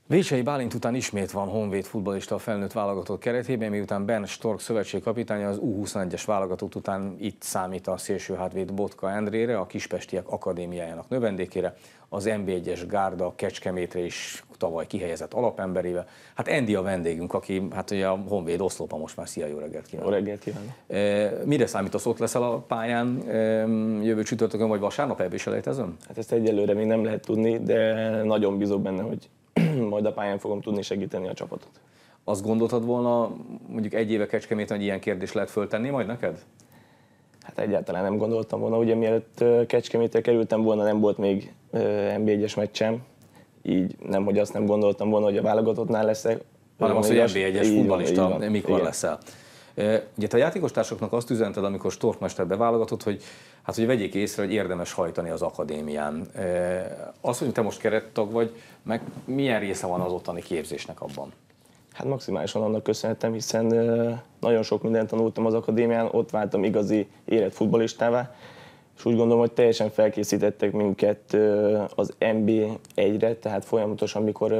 Vécsei Bálint után ismét van honvéd futballista a felnőtt válogatott keretében, miután Ben Stork szövetségkapitánya az U21-es válogatott után itt számít a szélsőhátvéd Botka Endrére, a Kispestiek Akadémiájának növendékére, az NB1-es gárda Kecskemétre is tavaly kihelyezett alapemberével. Hát Endi a vendégünk, aki hát ugye a honvéd oszlopa most már. Szia, jó reggelt kívánok! Jó reggelt kívánok! Mire számítasz, ott leszel a pályán jövő csütörtökön vagy vasárnap, ebből is elejtezem? Hát ezt egyelőre még nem lehet tudni, de nagyon bízok benne, hogy majd a pályán fogom tudni segíteni a csapatot. Azt gondoltad volna mondjuk egy éve Kecskeméten, hogy ilyen kérdést lehet föltenni majd neked? Hát egyáltalán nem gondoltam volna, ugye mielőtt Kecskemétre kerültem volna, nem volt még NB1-es meccsem, így nem, hogy azt nem gondoltam volna, hogy a válogatottnál leszek. Hanem az, hogy NB1-es futballista mikor igen. leszel. Ugye te a játékostársaknak azt üzented, amikor Stork mester beválogatott, hogy hát hogy vegyék észre, hogy érdemes hajtani az akadémián. Az, hogy te most kerettag vagy, meg milyen része van az ottani képzésnek abban? Hát maximálisan annak köszönhetem, hiszen nagyon sok mindent tanultam az akadémián, ott váltam igazi érett futballistává, és úgy gondolom, hogy teljesen felkészítettek minket az NB1-re, tehát folyamatosan, mikor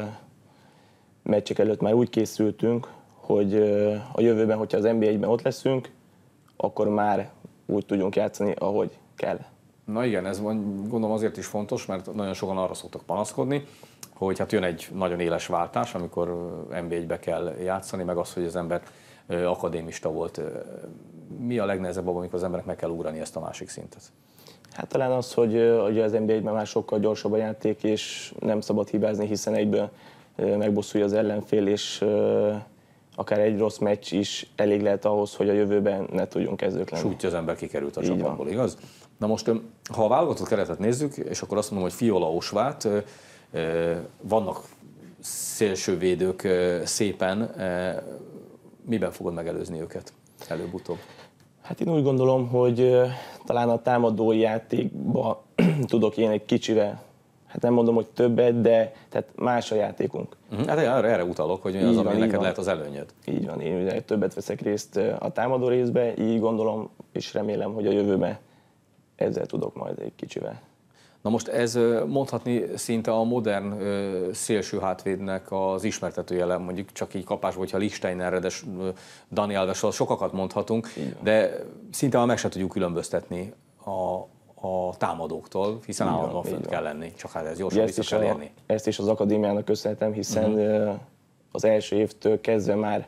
meccsek előtt már úgy készültünk, hogy a jövőben, hogyha az NB1-ben ott leszünk, akkor már úgy tudjunk játszani, ahogy kell. Na igen, ez gondolom azért is fontos, mert nagyon sokan arra szoktak panaszkodni, hogy hát jön egy nagyon éles váltás, amikor NB1-be kell játszani, meg az, hogy az ember akadémista volt. Mi a legnehezebb abban, amikor az embernek meg kell ugrani ezt a másik szintet? Hát talán az, hogy az NB1-ben már sokkal gyorsabb a játék, és nem szabad hibázni, hiszen egyből megbosszulja az ellenfél, és akár egy rossz meccs is elég lehet ahhoz, hogy a jövőben ne tudjunk kezdők lenni. Sújtja az ember, kikerült a csapatból, igaz? Na most, ha a válogatott keretet nézzük, és akkor azt mondom, hogy Fiola, Osvát, vannak szélsővédők szépen, miben fogod megelőzni őket előbb-utóbb? Hát én úgy gondolom, hogy talán a támadói játékban tudok én egy kicsivel, hát nem mondom, hogy többet, de tehát más a játékunk. Hát erre utalok, hogy az, ami neked lehet az előnyöd. Így van, én ugye többet veszek részt a támadó részbe, így gondolom, és remélem, hogy a jövőben ezzel tudok majd egy kicsivel. Na most ez mondhatni szinte a modern szélsőhátvédnek az ismertetőjele, mondjuk csak így kapásból, hogyha Lichtsteinerre, de Dani Alvesről sokakat mondhatunk, de szinte már meg se tudjuk különböztetni a támadóktól, hiszen állandóan fönt kell lenni, csak hát ez gyorsan vissza kell érni. Ezt is az akadémiának köszönhetem, hiszen az első évtől kezdve már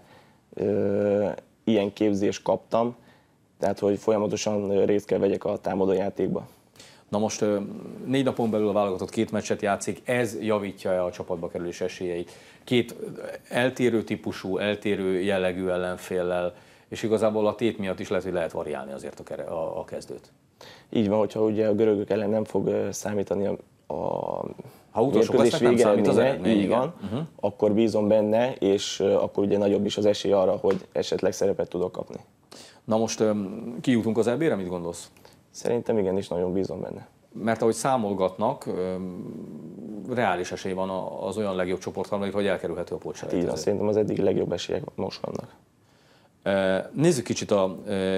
ilyen képzést kaptam, tehát hogy folyamatosan részt kell vegyek a támadójátékba. Na most 4 napon belül a válogatott 2 meccset játszik, ez javítja a csapatba kerülés esélyeit. 2 eltérő típusú, eltérő jellegű ellenféllel, és igazából a tét miatt is lehet variálni azért a kezdőt. Így van, hogyha ugye a görögök ellen nem fog számítani ha utolsók lesznek, nem számít az eredmény, így van, akkor bízom benne, és akkor ugye nagyobb is az esély arra, hogy esetleg szerepet tudok kapni. Na most kijutunk az EB-re, mit gondolsz? Szerintem igenis nagyon bízom benne. Mert ahogy számolgatnak, reális esély van az olyan legjobb csoportharmadik, hogy elkerülhető a pótselejtező. Így van, szerintem az eddig legjobb esélyek most vannak. Nézzük kicsit a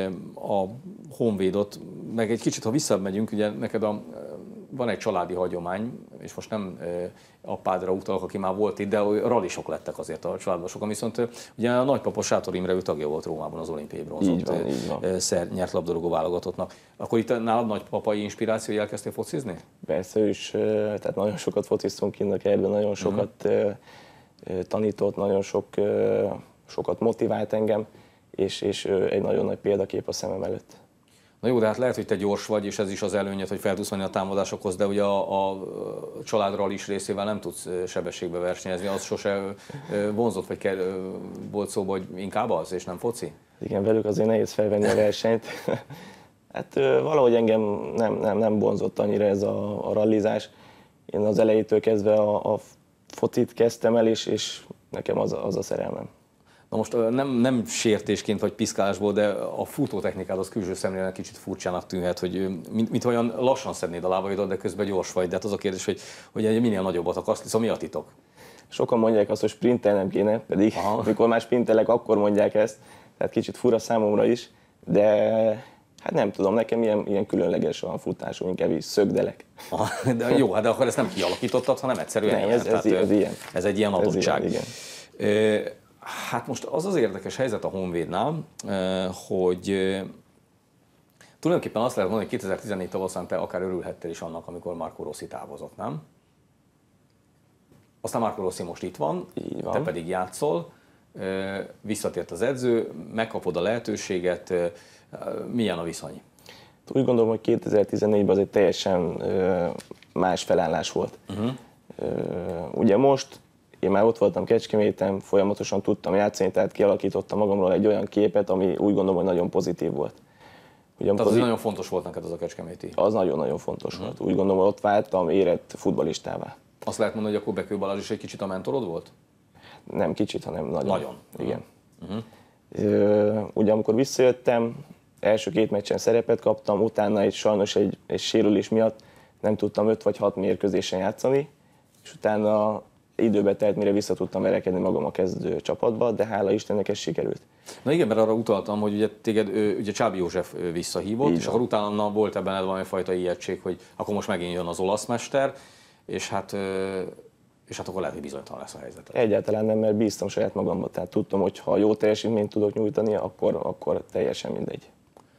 Honvédot, meg egy kicsit, ha visszamegyünk, ugye neked van egy családi hagyomány, és most nem apádra utalok, aki már volt itt, de ralisok lettek azért a családban sokan, viszont ugye a nagypapa Sátor Imre, ő tagja volt Rómában az olimpiai bronzot nyert labdarúgó válogatottnak. Akkor itt nálad nagypapai inspiráció, hogy elkezdtél focizni? Persze, ő is, tehát nagyon sokat fociztunk kint a kertben, nagyon sokat tanított, nagyon sokat motivált engem, és egy nagyon nagy példakép a szemem előtt. Na jó, de hát lehet, hogy te gyors vagy, és ez is az előnyöd, hogy fel tudsz menni a támadásokhoz, de ugye a családról is részével nem tudsz sebességbe versenyezni. Az sose vonzott, vagy volt szóba, hogy inkább az, és nem foci? Igen, velük azért nehéz felvenni a versenyt. Hát valahogy engem nem vonzott annyira ez a rallizás. Én az elejétől kezdve a focit kezdtem el, és nekem az a szerelmem. Na most nem sértésként vagy piszkálásból, de a futótechnikád az külső szemlélőnek kicsit furcsának tűnhet, hogy mint olyan lassan szednéd a lábaidat, de közben gyors vagy. De hát az a kérdés, hogy minél nagyobbat akarsz, szóval mi a titok? Sokan mondják azt, hogy sprintelnem kéne, pedig amikor már sprintelek, akkor mondják ezt. Tehát kicsit fura számomra is, de Hát nem tudom, nekem ilyen különleges a futásom, inkább is szögdelek. De jó, hát de akkor ezt nem kialakítottad, hanem egyszerűen Nem, ilyen. ez ilyen. Ez egy ilyen adottság. Igen. Hát most az az érdekes helyzet a Honvédnál, hogy tulajdonképpen azt lehet mondani, hogy 2014 tavaszán te akár örülhettél is annak, amikor Marco Rossi távozott, nem? Aztán Marco Rossi most itt van, te pedig játszol, visszatért az edző, megkapod a lehetőséget, milyen a viszony? Úgy gondolom, hogy 2014-ben az egy teljesen más felállás volt. Ugye most én már ott voltam Kecskeméten, folyamatosan tudtam játszani, tehát kialakítottam magamról egy olyan képet, ami úgy gondolom, hogy nagyon pozitív volt. Ugye, tehát az nagyon fontos volt neked az a kecskeméti? Az nagyon-nagyon fontos volt. Úgy gondolom, hogy ott váltam érett futballistává. Azt lehet mondani, hogy akkor Bekő Balázs is egy kicsit a mentorod volt? Nem kicsit, hanem nagyon. Nagyon? Igen. Ugye amikor visszajöttem, első 2 meccsen szerepet kaptam, utána sajnos egy sérülés miatt nem tudtam 5 vagy 6 mérkőzésen játszani, és utána időbe telt, mire vissza tudtam verekedni magam a kezdő csapatba, de hála Istennek ez sikerült. Na igen, mert arra utaltam, hogy ugye téged ugye Csábi József visszahívott, és akkor utána volt ebben valami fajta ijegység, hogy akkor most megint jön az olasz mester, és hát akkor lehet, hogy bizonytalan lesz a helyzet. Egyáltalán nem, mert bíztam saját magamban, tehát tudtam, hogy ha jó teljesítményt tudok nyújtani, akkor teljesen mindegy.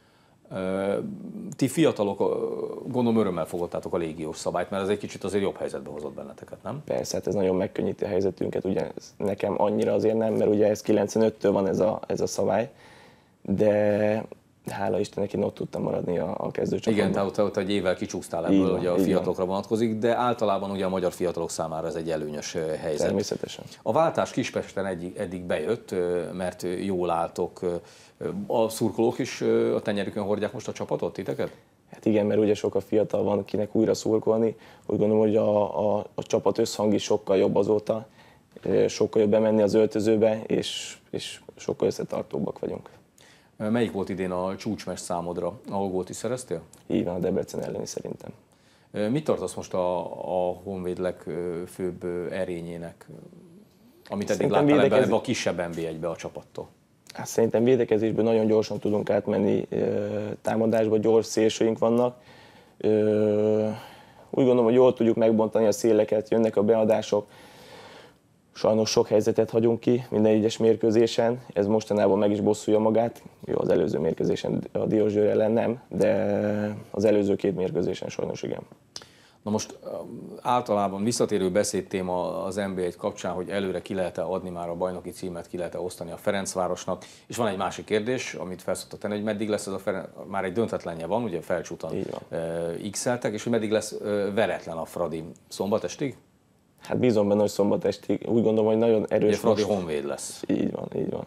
Ti fiatalok, gondolom örömmel fogadtátok a légiós szabályt, mert ez egy kicsit azért jobb helyzetbe hozott benneteket, nem? Persze, hát ez nagyon megkönnyíti a helyzetünket, ugye nekem annyira azért nem, mert ugye ez 95-től van ez a szabály, de hála Istennek én ott tudtam maradni a kezdőcsapatban. Igen, tehát ott egy évvel kicsúsztál ebből, hogy a fiatalokra vonatkozik, de általában ugye a magyar fiatalok számára ez egy előnyös helyzet. Természetesen. A váltás Kispesten eddig bejött, mert jól álltok. A szurkolók is a tenyerükön hordják most a csapatot, titeket? Hát igen, mert ugye sokkal fiatal van, kinek újra szurkolni. Úgy gondolom, hogy a csapat összhang is sokkal jobb azóta, sokkal jobb bemenni az öltözőbe, és sokkal összetartóbbak vagyunk. Melyik volt idén a csúcsmeccs számodra, ahol gólt is szereztél? Így van, a Debrecen elleni szerintem. Mit tartasz most a Honvéd legfőbb erényének, amit eddig láttál ebbe a kisebb NB1-be a csapattól? Hát szerintem védekezésben nagyon gyorsan tudunk átmenni támadásba, gyors szélsőink vannak. Úgy gondolom, hogy jól tudjuk megbontani a széleket, jönnek a beadások. Sajnos sok helyzetet hagyunk ki minden egyes mérkőzésen, ez mostanában meg is bosszulja magát. Jó, az előző mérkőzésen a Diósgyőr ellen nem, de az előző 2 mérkőzésen sajnos igen. Na most általában visszatérő beszédtéma az NB1 kapcsán, hogy előre ki lehet-e adni már a bajnoki címet, ki lehet-e osztani a Ferencvárosnak. És van egy másik kérdés, amit fel szoktak tenni, hogy meddig lesz ez már egy döntetlenje van, ugye Felcsúton x-eltek, és hogy meddig lesz veretlen a Fradi, szombatestig? Hát bízom benne, hogy szombatestig. Úgy gondolom, hogy nagyon erős. Ugye Fradi Honvéd lesz. Így van.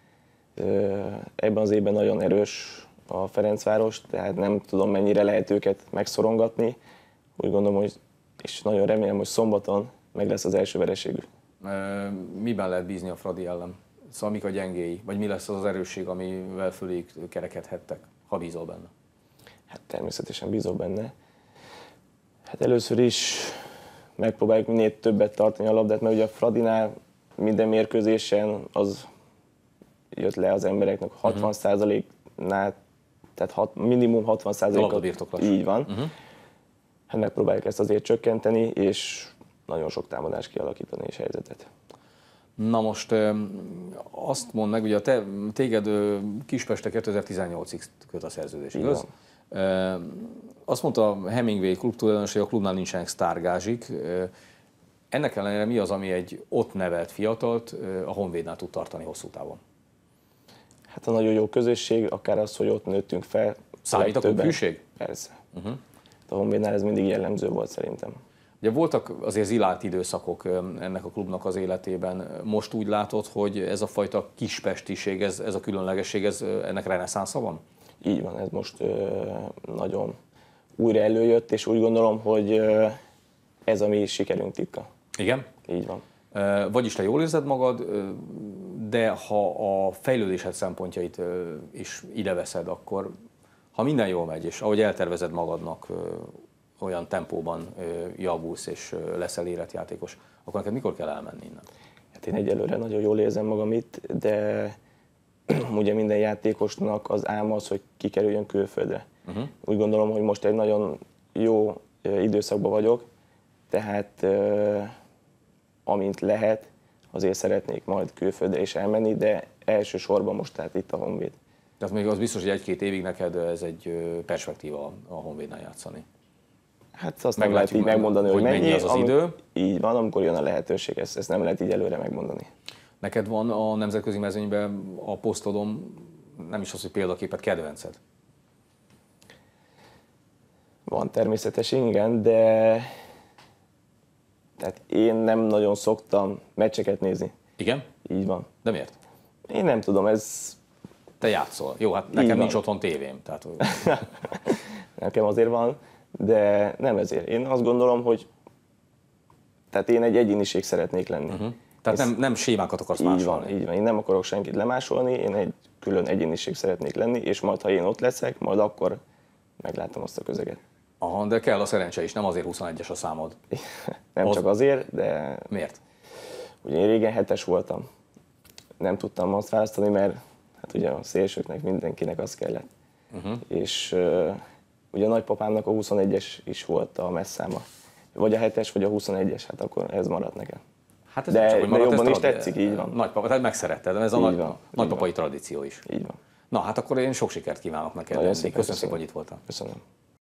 Ebben az évben nagyon erős a Ferencváros, tehát nem tudom, mennyire lehet őket megszorongatni. Úgy gondolom, hogy, és nagyon remélem, hogy szombaton meg lesz az első vereségük. Miben lehet bízni a Fradi ellen? Szóval mik a gyengéi? Vagy mi lesz az az erősség, amivel föléjük kerekedhettek, ha bízol benne? Hát természetesen bízok benne. Hát először is megpróbáljuk minél többet tartani a labdát, mert ugye a Fradinál minden mérkőzésen az jött le az embereknek 60%-nál, tehát minimum 60%-ot. Így van. Hát megpróbáljuk ezt azért csökkenteni, és nagyon sok támadást kialakítani és helyzetet. Na most azt mondd meg, ugye téged Kispeste 2018-ig köt a szerződés, igaz? Azt mondta a Hemingway klub tulajdonos, hogy a klubnál nincsenek sztárgázsik. Ennek ellenére mi az, ami egy ott nevelt fiatalt a Honvédnál tud tartani hosszú távon? Hát a nagyon jó közösség, akár az, hogy ott nőttünk fel. Számít a klubhűség? Persze. A Honvédnál ez mindig jellemző volt szerintem. Ugye voltak azért zilált időszakok ennek a klubnak az életében. Most úgy látod, hogy ez a fajta kispestiség, ez a különlegesség, ennek reneszánsza van? Így van, ez most nagyon újra előjött, és úgy gondolom, hogy ez a mi sikerünk titka. Igen? Így van. Vagyis te jól érzed magad, de ha a fejlődésed szempontjait is ide veszed, akkor ha minden jól megy, és ahogy eltervezed magadnak, olyan tempóban javulsz és leszel érett játékos, akkor neked mikor kell elmenni innen? Hát én egyelőre nagyon jól érzem magam itt, de ugye minden játékosnak az álma az, hogy kikerüljön külföldre. Úgy gondolom, hogy most egy nagyon jó időszakban vagyok, tehát amint lehet, azért szeretnék majd külföldre is elmenni, de elsősorban most tehát itt a Honvéd. Tehát még az biztos, hogy 1-2 évig neked ez egy perspektíva a Honvédnál játszani. Hát azt nem lehet így megmondani, hogy mennyi az az idő. Így van, amikor jön a lehetőség, ezt nem lehet így előre megmondani. Neked van a nemzetközi mezőnyben a posztodon, nem is az, hogy példaképet, kedvenced? Van természetesen, igen, de tehát én nem nagyon szoktam meccseket nézni. Igen? Így van. De miért? Én nem tudom, ez... Te játszol. Jó, hát nekem nincs otthon tévém. Tehát... Nekem azért van, de nem ezért. Én azt gondolom, hogy tehát én egy egyéniség szeretnék lenni. Tehát nem sémákat akarsz másolni. Így van. Én nem akarok senkit lemásolni, én egy külön egyéniség szeretnék lenni, és majd ha én ott leszek, majd akkor meglátom azt a közeget. Aha, de kell a szerencse is, nem azért 21-es a számod. Nem csak azért, de... Miért? Ugye én régen 7-es voltam. Nem tudtam azt választani, mert hát ugye a szélsőknek mindenkinek az kellett. És ugye a nagypapámnak a 21-es is volt a messzáma. Vagy a 7-es, vagy a 21-es, hát akkor ez maradt nekem. Hát ez de csak, hogy maradt, jobban ez is tetszik, így van. Nagypapa, tehát megszeretted, ez a nagypapai tradíció is. Így van. Na hát akkor én sok sikert kívánok neked. Nagyon Köszönöm szépen, hogy itt voltál. Köszönöm.